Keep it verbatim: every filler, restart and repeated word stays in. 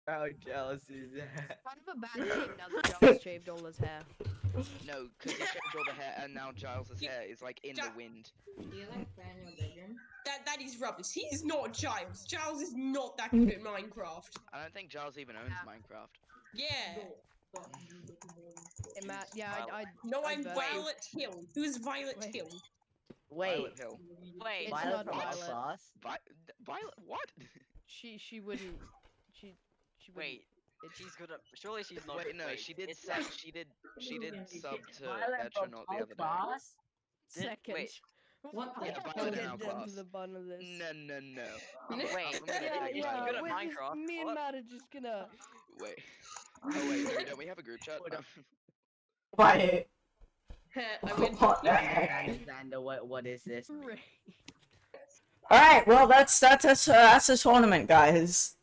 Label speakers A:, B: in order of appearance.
A: How jealous is that?
B: Kind of a bad thing now that Giles shaved all his hair.
C: No, because he shaved all the hair, and now Giles's hair is like in
D: Ja-
C: the wind.
E: Do you like fan your bedroom?
D: That that is rubbish. He's not Giles. Giles is not that good at Minecraft.
C: I don't think Giles even owns Minecraft.
D: Yeah.
B: Hey, Matt, yeah, I, I
D: No,
B: I
D: I'm
B: bet.
D: Violet Hill. Who's Violet
B: Wait.
D: Hill?
A: Wait,
C: Violet Hill.
F: Wait,
B: It's
A: Violet
B: not
A: from
B: Violet.
A: Sauce?
C: Vi Violet? What?
B: She she wouldn't. She she wouldn't.
F: wait. She's good at. Surely she's not.
C: Wait, no,
F: wait,
C: she did
F: it's
C: sub.
F: like-
C: She did. She did sub to
A: Violet from
C: Etronaut the other day.
A: Sauce?
B: Second.
F: wait.
E: What
B: We'll
C: Yeah,
B: have
C: Violet
B: to
C: in our
B: get down to
C: class.
B: the bottom of this.
C: No, no, no.
F: Wait,
C: I'm gonna
B: Yeah,
C: take
B: yeah.
C: Violet.
F: good at
B: we're just-
F: Minecraft,
B: me and
F: what?
B: Matt are just gonna.
C: Wait. Oh wait, no, don't we have a group chat?
A: Hold up.
G: Wait.
D: I went.
G: What the heck?
A: Alexander, what what is this?
B: Right.
G: Alright, well that's that's that's, uh, that's the tournament, guys.